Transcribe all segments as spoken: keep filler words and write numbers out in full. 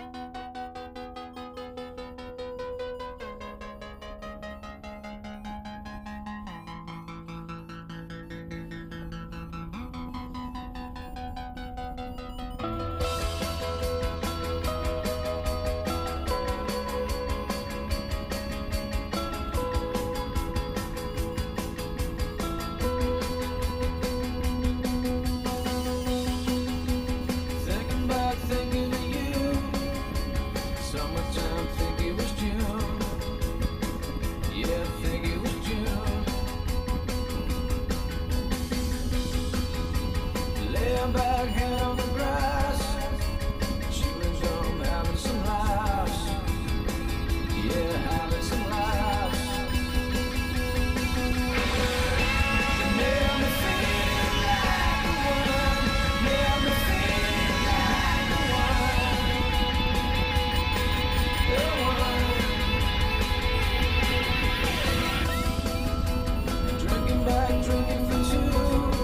Back hand on the grass, she was home having some laughs, yeah, having some laughs. You made me feel like a woman, made me feel like a woman, the one. Drinking back, drinking for two.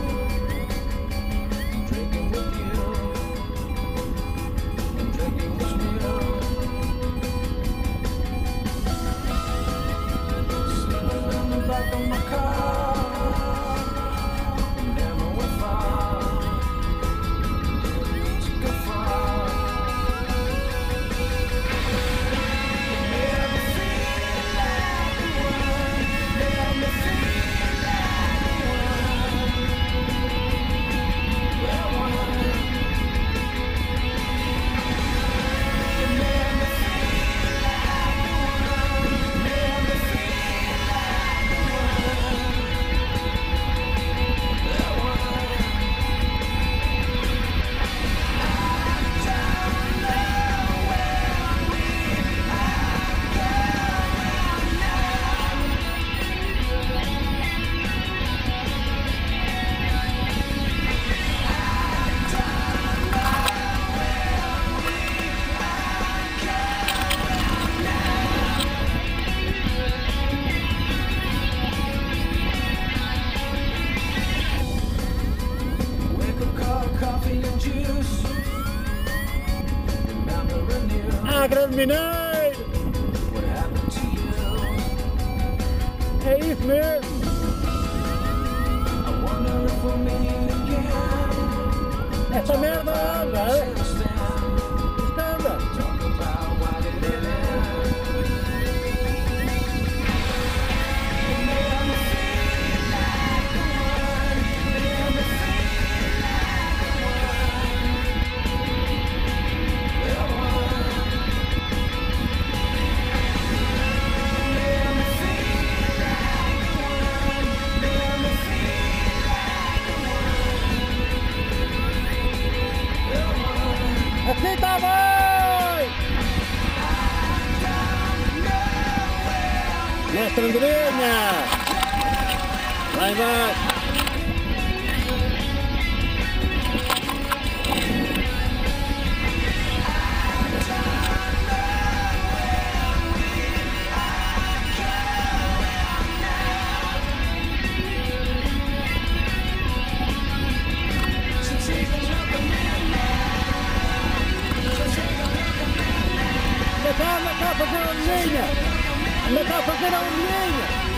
Back on my car, never went far, didn't need to go far. You made me feel like a woman, made me feel like a woman, well, woman. You made me feel like a woman, made me feel like a woman. Grande Mineiro! É isso mesmo! Essa merda anda! Isto anda! Aqui tá bem! Mestre Andrinha! Vai, vai! Ainda está a fazer a linha! Ainda está a fazer a linha!